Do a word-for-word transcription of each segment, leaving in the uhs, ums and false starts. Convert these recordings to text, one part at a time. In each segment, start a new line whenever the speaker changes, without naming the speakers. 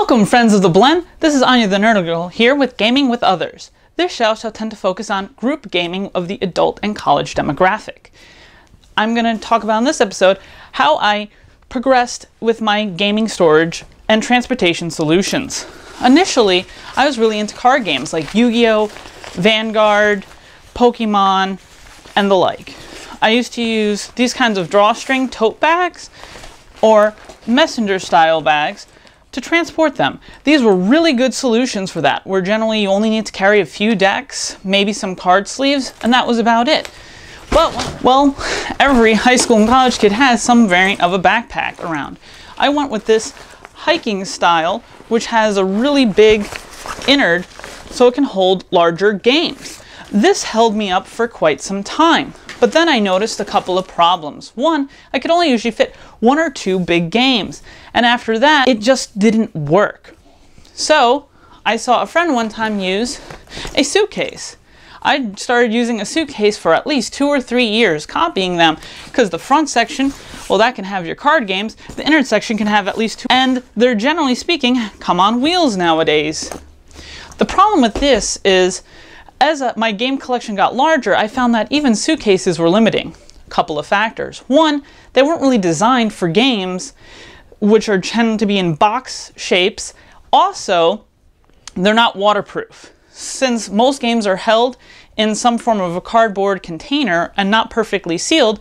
Welcome, friends of the blend. This is Anya the Nerd Girl here with Gaming with Others. This show shall tend to focus on group gaming of the adult and college demographic. I'm going to talk about in this episode how I progressed with my gaming storage and transportation solutions. Initially, I was really into card games like Yu-Gi-Oh, Vanguard, Pokemon, and the like. I used to use these kinds of drawstring tote bags or messenger style bags to transport them. These were really good solutions for that, where generally you only need to carry a few decks, maybe some card sleeves, and that was about it. But, well, every high school and college kid has some variant of a backpack around. I went with this hiking style, which has a really big innard so it can hold larger games. This held me up for quite some time. But then I noticed a couple of problems. One, I could only usually fit one or two big games. And after that, it just didn't work. So I saw a friend one time use a suitcase. I started using a suitcase for at least two or three years, copying them, because the front section, well, that can have your card games. The inner section can have at least two, and they're generally speaking, come on wheels nowadays. The problem with this is, as uh, my game collection got larger, I found that even suitcases were limiting. A couple of factors. One, they weren't really designed for games, which are tend to be in box shapes. Also, they're not waterproof. Since most games are held in some form of a cardboard container and not perfectly sealed,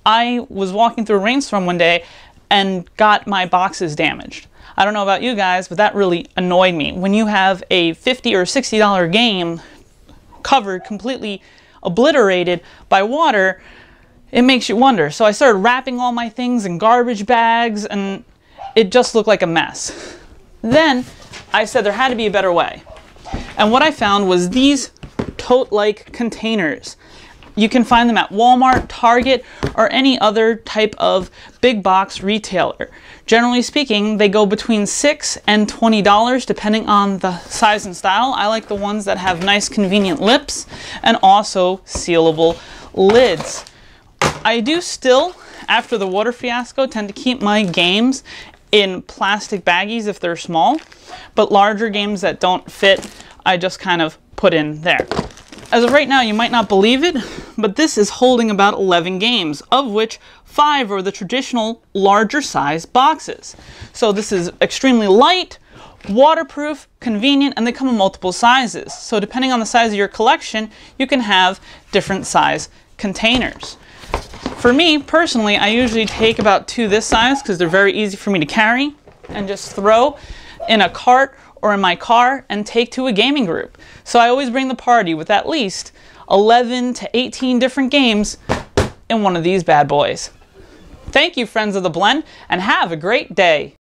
I was walking through a rainstorm one day and got my boxes damaged. I don't know about you guys, but that really annoyed me. When you have a fifty or sixty dollar game covered, completely obliterated by water, it makes you wonder. So I started wrapping all my things in garbage bags and it just looked like a mess. Then I said there had to be a better way. And what I found was these tote-like containers. You can find them at Walmart, Target, or any other type of big box retailer. Generally speaking, they go between six and twenty dollars depending on the size and style. I like the ones that have nice convenient lips and also sealable lids. I do still, after the water fiasco, tend to keep my games in plastic baggies if they're small, but larger games that don't fit, I just kind of put in there. As of right now, you might not believe it, but this is holding about eleven games, of which five are the traditional larger size boxes. So this is extremely light, waterproof, convenient, and they come in multiple sizes. So depending on the size of your collection, you can have different size containers. For me, personally, I usually take about two this size because they're very easy for me to carry and just throw in a cart or in my car and take to a gaming group. So I always bring the party with at least eleven to eighteen different games in one of these bad boys. Thank you, friends of the blend, and have a great day.